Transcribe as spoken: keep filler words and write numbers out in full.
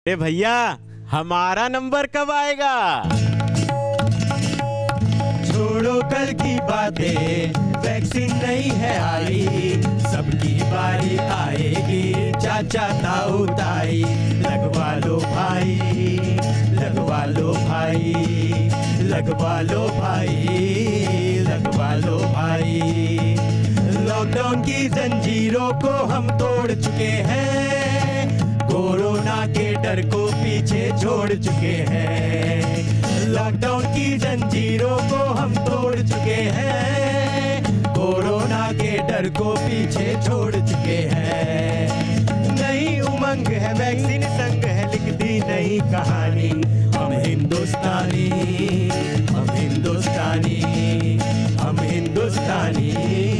ए भैया, हमारा नंबर कब आएगा? छोड़ो कल की बातें, वैक्सीन नहीं है आई, सबकी बारी आएगी। चाचा ताऊ ताई, लगवा लो भाई, लगवा लो भाई, लगवा लो भाई, लगवा लो भाई। लॉकडाउन की जंजीरों को हम तोड़ चुके हैं, कोरोना के डर को पीछे छोड़ चुके हैं। लॉकडाउन की जंजीरों को हम तोड़ चुके हैं, कोरोना के डर को पीछे छोड़ चुके हैं। नई उमंग है, वैक्सीन संग है, लिख दी नई कहानी। हम हिंदुस्तानी, हम हिंदुस्तानी, हम हिंदुस्तानी।